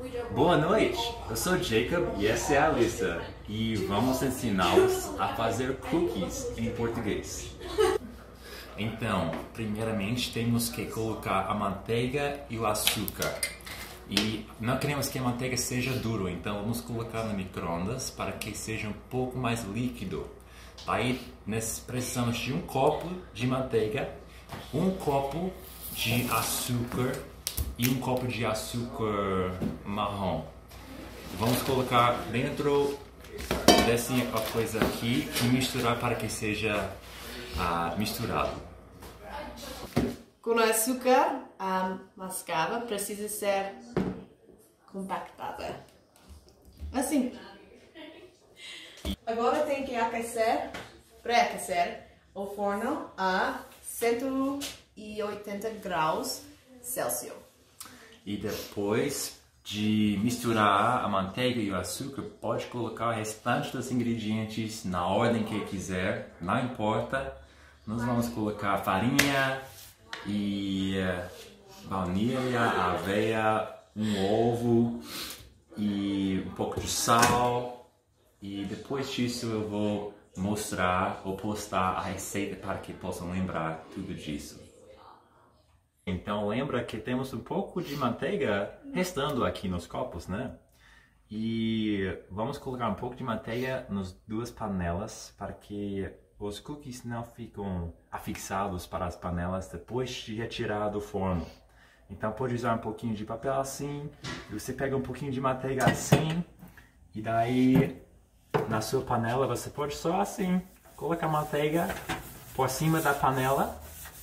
Boa noite, eu sou Jacob e essa é a Alissa e vamos ensiná-los a fazer cookies em português. Então, primeiramente temos que colocar a manteiga e o açúcar. E não queremos que a manteiga seja dura, então vamos colocar no micro-ondas para que seja um pouco mais líquido. Aí precisamos de um copo de manteiga, um copo de açúcar e um copo de açúcar marrom. Vamos colocar dentro dessa coisa aqui e misturar para que seja misturado. Com o açúcar, a mascava precisa ser compactada. Assim. Agora tem que pré-aquecer o forno a 180 graus Celsius. E depois de misturar a manteiga e o açúcar, pode colocar o restante dos ingredientes na ordem que quiser, não importa. Nós vamos colocar farinha e baunilha, aveia, um ovo e um pouco de sal. E depois disso eu vou mostrar ou postar a receita para que possam lembrar tudo disso. Então lembra que temos um pouco de manteiga restando aqui nos copos, né? E vamos colocar um pouco de manteiga nas duas panelas para que os cookies não ficam afixados para as panelas depois de retirar do forno. Então pode usar um pouquinho de papel assim, e você pega um pouquinho de manteiga assim, e daí na sua panela você pode só assim, colocar manteiga por cima da panela.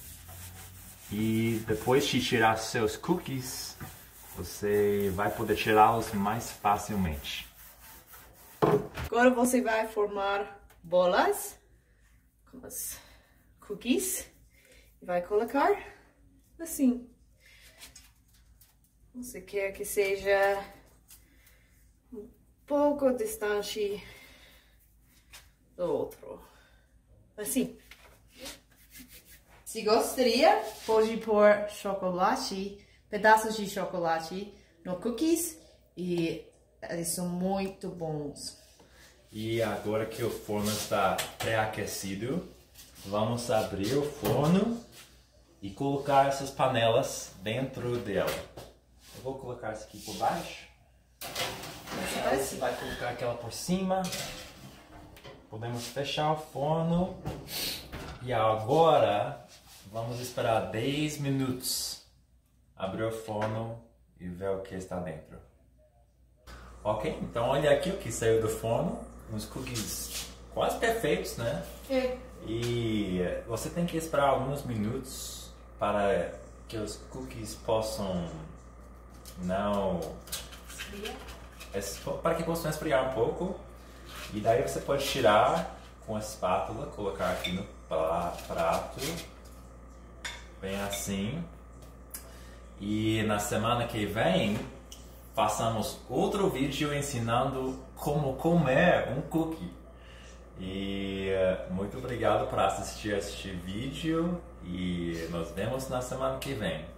E depois de tirar seus cookies, você vai poder tirá-los mais facilmente. Agora você vai formar bolas com os cookies e vai colocar assim. Você quer que seja um pouco distante do outro. Assim. Se gostaria, pode pôr chocolate, pedaços de chocolate no cookies e eles são muito bons. E agora que o forno está pré-aquecido, vamos abrir o forno e colocar essas panelas dentro dela. Eu vou colocar isso aqui por baixo. Você vai colocar aquela por cima. Podemos fechar o forno. E agora vamos esperar 10 minutos. Abrir o forno e ver o que está dentro. Ok, então olha aqui o que saiu do forno. Uns cookies quase perfeitos, né? É. E você tem que esperar alguns minutos para que os cookies possam para que possam esfriar um pouco. E daí você pode tirar com a espátula, colocar aqui no prato, bem assim. E na semana que vem façamos outro vídeo ensinando como comer um cookie. E muito obrigado por assistir este vídeo e nos vemos na semana que vem.